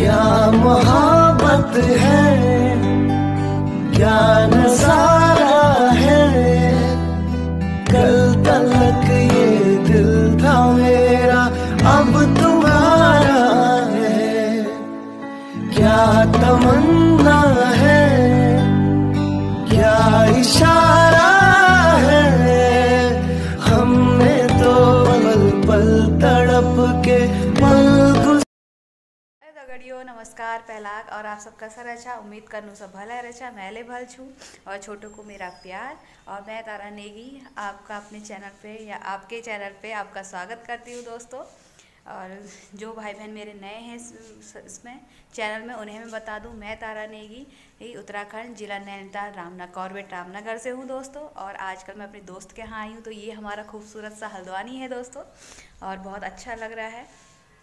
क्या मोहब्बत है, क्या नजारा है। कल तक ये दिल था मेरा, अब तुम्हारा है। क्या तमन्ना है, क्या इशारा है। हमने तो पल पल तड़प के दगड़ियों नमस्कार पहलाक और आप सबका सर अच्छा। उम्मीद करनू सब भला रचा, मैले भल छूँ और छोटों को मेरा प्यार। और मैं तारा नेगी आपका अपने चैनल पे या आपके चैनल पे आपका स्वागत करती हूँ दोस्तों। और जो भाई बहन मेरे नए हैं इसमें चैनल में उन्हें मैं बता दूं, मैं तारा नेगी उत्तराखंड जिला नैनीताल कॉर्बेट रामनगर से हूँ दोस्तों। और आजकल मैं अपने दोस्त के यहाँ आई हूँ, तो ये हमारा खूबसूरत सा हल्द्वानी है दोस्तों और बहुत अच्छा लग रहा है।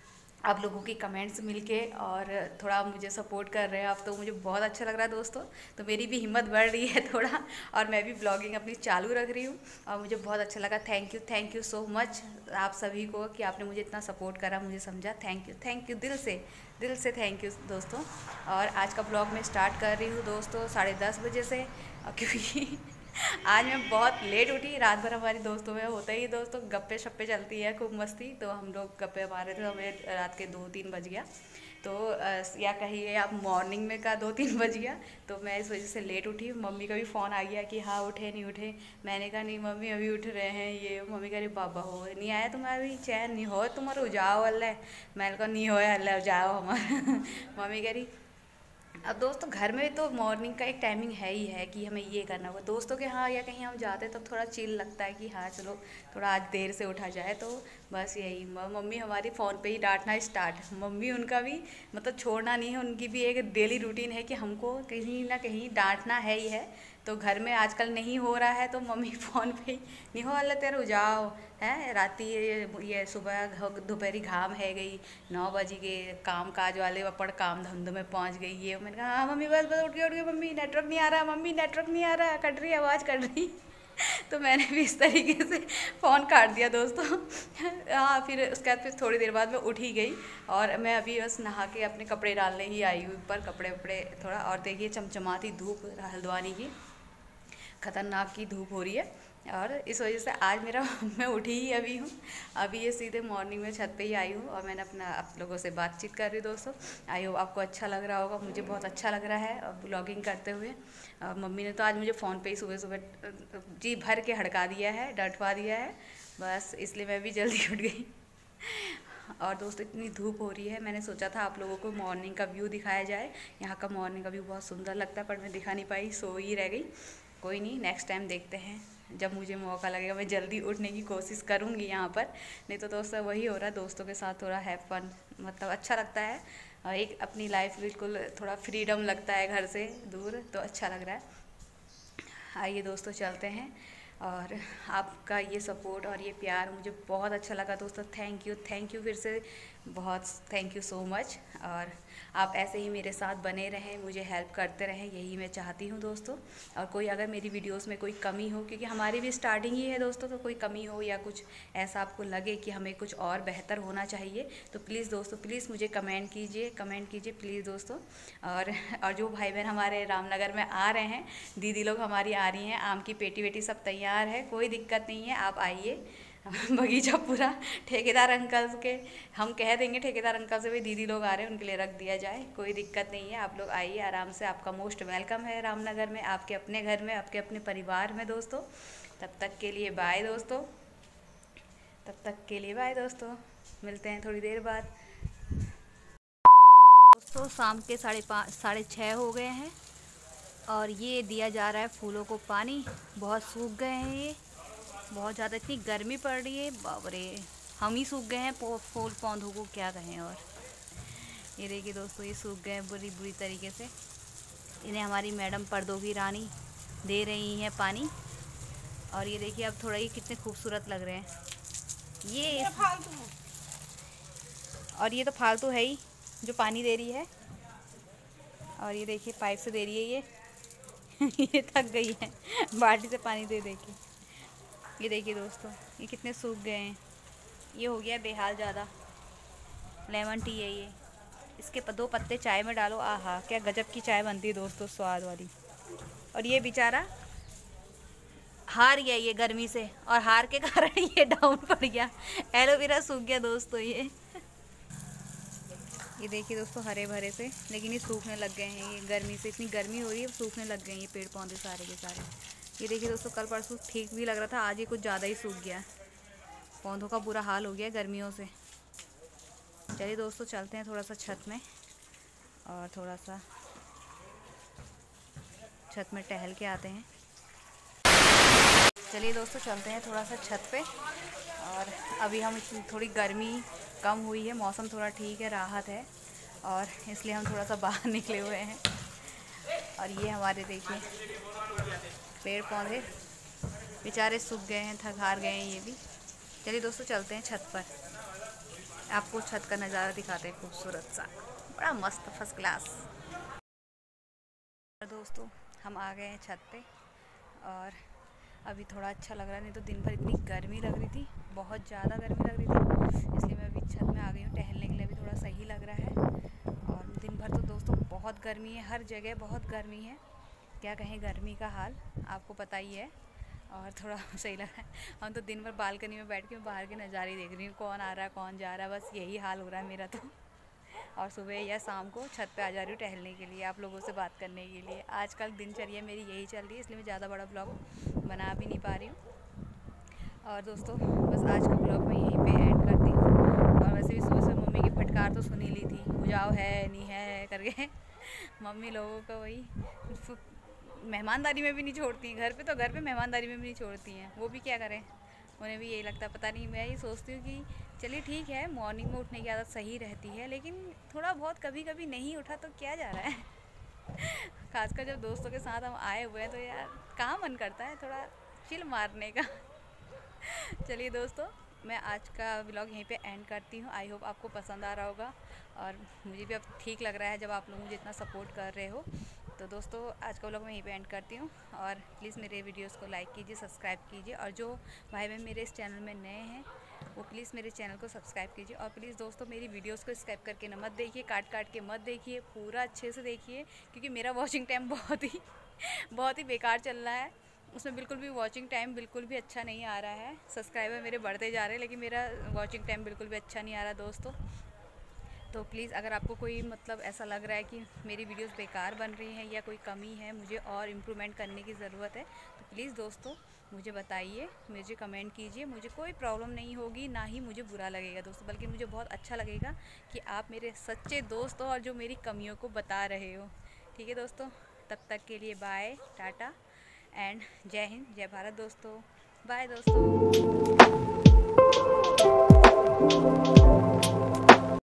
आप लोगों की कमेंट्स मिलके और थोड़ा मुझे सपोर्ट कर रहे हैं आप, तो मुझे बहुत अच्छा लग रहा है दोस्तों। तो मेरी भी हिम्मत बढ़ रही है थोड़ा और मैं भी ब्लॉगिंग अपनी चालू रख रही हूँ और मुझे बहुत अच्छा लगा। थैंक यू सो मच आप सभी को कि आपने मुझे इतना सपोर्ट करा, मुझे समझा। थैंक यू दिल से थैंक यू दोस्तों। और आज का ब्लॉग मैं स्टार्ट कर रही हूँ दोस्तों 10:30 बजे से, क्योंकि आज मैं बहुत लेट उठी। रात भर हमारी दोस्तों में होता ही दोस्तों, गप्पे शप्पे चलती है खूब मस्ती, तो हम लोग गप्पे मारे थे, हमें रात के 2-3 बज गया। तो या कहिए आप मॉर्निंग में का 2-3 बज गया। तो मैं इस वजह से लेट उठी। मम्मी का भी फ़ोन आ गया कि हाँ उठे नहीं उठे। मैंने कहा नहीं मम्मी अभी उठ रहे हैं ये। मम्मी कह रही बाबा हो नहीं आया तुम्हारा अभी चैन नहीं हो तुम्हारा जाओ अल्लाह। मैंने कहा नहीं हो अल्लाह जाओ हमारा। मम्मी कह रही अब दोस्तों घर में तो मॉर्निंग का एक टाइमिंग है ही है कि हमें ये करना होगा। दोस्तों के यहाँ या कहीं हम जाते हैं तब थोड़ा चिल लगता है कि हाँ चलो थोड़ा आज देर से उठा जाए। तो बस यही मम्मी हमारी फ़ोन पे ही डांटना स्टार्ट। मम्मी उनका भी मतलब छोड़ना नहीं है, उनकी भी एक डेली रूटीन है कि हमको कहीं ना कहीं डांटना है ही है। तो घर में आजकल नहीं हो रहा है तो मम्मी फ़ोन पे ही नहीं हो अल्लाह तेरे जाओ है राती ये सुबह दोपहरी घाम है गई 9 बज गए, काम काज वाले अपड़ काम धंधों में पहुंच गई। ये मैंने कहा हाँ मम्मी बस उठ गई मम्मी नेटवर्क नहीं आ रहा, मम्मी नेटवर्क नहीं आ रहा, कट रही आवाज़ कट रही। तो मैंने भी इस तरीके से फ़ोन काट दिया दोस्तों। हाँ फिर उसके बाद फिर थोड़ी देर बाद मैं उठ ही गई और मैं अभी बस नहा के अपने कपड़े डालने ही आई हूँ ऊपर, कपड़े वपड़े थोड़ा। और देखिए चमचमाती धूप हल्द्वानी की ख़तरनाक की धूप हो रही है और इस वजह से आज मेरा मैं उठी ही अभी हूँ। अभी ये सीधे मॉर्निंग में छत पे ही आई हूँ और मैंने अपना आप लोगों से बातचीत कर रही हूँ दोस्तों। आई होप आपको अच्छा लग रहा होगा, मुझे बहुत अच्छा लग रहा है ब्लॉगिंग करते हुए। मम्मी ने तो आज मुझे फ़ोन पे ही सुबह सुबह जी भर के हड़का दिया है, डंटवा दिया है, बस इसलिए मैं भी जल्दी उठ गई। और दोस्तों इतनी धूप हो रही है, मैंने सोचा था आप लोगों को मॉर्निंग का व्यू दिखाया जाए। यहाँ का मॉर्निंग का व्यू बहुत सुंदर लगता है पर मैं दिखा नहीं पाई, सो ही रह गई। कोई नहीं, नेक्स्ट टाइम देखते हैं, जब मुझे मौका लगेगा मैं जल्दी उठने की कोशिश करूँगी यहाँ पर। नहीं तो दोस्तों वही हो रहा है, दोस्तों के साथ थोड़ा हैव फन मतलब अच्छा लगता है और एक अपनी लाइफ बिल्कुल थोड़ा फ्रीडम लगता है घर से दूर, तो अच्छा लग रहा है। आइए दोस्तों चलते हैं। और आपका ये सपोर्ट और ये प्यार मुझे बहुत अच्छा लगा दोस्तों। थैंक यू फिर से बहुत थैंक यू सो मच। और आप ऐसे ही मेरे साथ बने रहें, मुझे हेल्प करते रहें, यही मैं चाहती हूँ दोस्तों। और कोई अगर मेरी वीडियोस में कोई कमी हो, क्योंकि हमारी भी स्टार्टिंग ही है दोस्तों, तो कोई कमी हो या कुछ ऐसा आपको लगे कि हमें कुछ और बेहतर होना चाहिए तो प्लीज़ दोस्तों प्लीज़ मुझे कमेंट कीजिए प्लीज़ दोस्तों। और जो भाई बहन हमारे रामनगर में आ रहे हैं, दीदी लोग हमारी आ रही हैं, आम की पेटी वेटी सब तैयार है, कोई दिक्कत नहीं है, आप आइए। बगीचा पूरा ठेकेदार अंकल के हम कह देंगे, ठेकेदार अंकल से भी दीदी लोग आ रहे हैं उनके लिए रख दिया जाए, कोई दिक्कत नहीं है। आप लोग आइए आराम से, आपका मोस्ट वेलकम है रामनगर में, आपके अपने घर में, आपके अपने परिवार में दोस्तों। तब तक के लिए बाय दोस्तों, मिलते हैं थोड़ी देर बाद। दोस्तों शाम के 5:30 हो गए हैं और ये दिया जा रहा है फूलों को पानी। बहुत सूख गए हैं ये, बहुत ज़्यादा इतनी गर्मी पड़ रही है, बाप रे हम ही सूख गए हैं फूल पौधों को क्या कहें। और ये देखिए दोस्तों ये सूख गए हैं बुरी तरीके से। इन्हें हमारी मैडम पर्दों की रानी दे रही हैं पानी। और ये देखिए अब थोड़ा ही कितने खूबसूरत लग रहे हैं ये फालतू है। और ये तो फालतू है ही जो पानी दे रही है। और ये देखिए पाइप से दे रही है ये। ये थक गई है बाल्टी से पानी दे के। ये देखिए दोस्तों ये कितने सूख गए हैं, ये हो गया बेहाल ज़्यादा। लेमन टी है ये, इसके 2 पत्ते चाय में डालो, आहा क्या गजब की चाय बनती है दोस्तों, स्वाद वाली। और ये बेचारा हार गया ये गर्मी से, और हार के कारण ये डाउन पड़ गया, एलोवेरा सूख गया दोस्तों। ये देखिए दोस्तों हरे भरे से, लेकिन ये सूखने लग गए हैं। ये गर्मी से, इतनी गर्मी हो रही है, सूखने लग गए हैं ये पेड़ पौधे सारे के सारे। ये देखिए दोस्तों कल परसों ठीक भी लग रहा था, आज ये कुछ ज़्यादा ही सूख गया। पौधों का बुरा हाल हो गया गर्मियों से। चलिए दोस्तों चलते हैं थोड़ा सा छत में, और थोड़ा सा छत में टहल के आते हैं। चलिए दोस्तों चलते हैं थोड़ा सा छत पे। और अभी हम थोड़ी गर्मी कम हुई है, मौसम थोड़ा ठीक है, राहत है, और इसलिए हम थोड़ा सा बाहर निकले हुए हैं। और ये हमारे देखिए पेड़ पौधे बेचारे सूख गए हैं, थक हार गए हैं ये भी। चलिए दोस्तों चलते हैं छत पर, आपको छत का नज़ारा दिखाते हैं, खूबसूरत सा, बड़ा मस्त फर्स्ट क्लास। दोस्तों हम आ गए हैं छत पे, और अभी थोड़ा अच्छा लग रहा है, नहीं तो दिन भर इतनी गर्मी लग रही थी, बहुत ज़्यादा गर्मी लग रही थी, इसलिए मैं अभी छत में आ गई हूँ टहलने के लिए। अभी थोड़ा सही लग रहा है, और दिन भर तो दोस्तों बहुत गर्मी है, हर जगह बहुत गर्मी है, क्या कहें गर्मी का हाल, आपको पता ही है। और थोड़ा सही लग रहा है, हम तो दिन भर बालकनी में बैठ के बाहर के नज़ारे देख रही हूँ, कौन आ रहा है कौन जा रहा है, बस यही हाल हो रहा है मेरा तो। और सुबह या शाम को छत पे आ जा रही हूँ टहलने के लिए, आप लोगों से बात करने के लिए। आजकल दिनचर्या मेरी यही चल रही है, इसलिए मैं ज़्यादा बड़ा ब्लॉग बना भी नहीं पा रही हूँ। और दोस्तों बस आज का ब्लॉग मैं यहीं पे एंड करती हूँ। और वैसे भी सुबह से मम्मी की फटकार तो सुनी ली थी, बुझाओ है नहीं है करके। मम्मी लोगों को वही मेहमानदारी में भी नहीं छोड़ती हैं, घर पे मेहमानदारी में भी नहीं छोड़ती हैं, वो भी क्या करें, उन्हें भी यही लगता है। पता नहीं, मैं ये सोचती हूँ कि चलिए ठीक है मॉर्निंग में उठने की आदत सही रहती है, लेकिन थोड़ा बहुत कभी कभी नहीं उठा तो क्या जा रहा है। खासकर जब दोस्तों के साथ हम आए हुए हैं तो यार कहाँ मन करता है थोड़ा चिल मारने का। चलिए दोस्तों मैं आज का व्लॉग यहीं पे एंड करती हूँ। आई होप आपको पसंद आ रहा होगा, और मुझे भी अब ठीक लग रहा है जब आप लोग मुझे इतना सपोर्ट कर रहे हो। तो दोस्तों आज का व्लॉग मैं यहीं पे एंड करती हूँ, और प्लीज़ मेरे वीडियोस को लाइक कीजिए, सब्सक्राइब कीजिए, और जो भाई बहन मेरे इस चैनल में नए हैं वो प्लीज़ मेरे चैनल को सब्सक्राइब कीजिए। और प्लीज़ दोस्तों मेरी वीडियोस को स्किप करके ना मत देखिए, काट के मत देखिए, पूरा अच्छे से देखिए, क्योंकि मेरा वॉचिंग टाइम बहुत ही बेकार चल रहा है, उसमें बिल्कुल भी वॉचिंग टाइम बिल्कुल भी अच्छा नहीं आ रहा है। सब्सक्राइबर मेरे बढ़ते जा रहे हैं, लेकिन मेरा वॉचिंग टाइम बिल्कुल भी अच्छा नहीं आ रहा दोस्तों। तो प्लीज़ अगर आपको कोई मतलब ऐसा लग रहा है कि मेरी वीडियोस बेकार बन रही हैं या कोई कमी है, मुझे और इम्प्रूवमेंट करने की ज़रूरत है, तो प्लीज़ दोस्तों मुझे बताइए, मुझे कमेंट कीजिए। मुझे कोई प्रॉब्लम नहीं होगी, ना ही मुझे बुरा लगेगा दोस्तों, बल्कि मुझे बहुत अच्छा लगेगा कि आप मेरे सच्चे दोस्त हो और जो मेरी कमियों को बता रहे हो। ठीक है दोस्तों, तब तक के लिए बाय, टाटा एंड जय हिंद, जय भारत दोस्तों, बाय दोस्तों।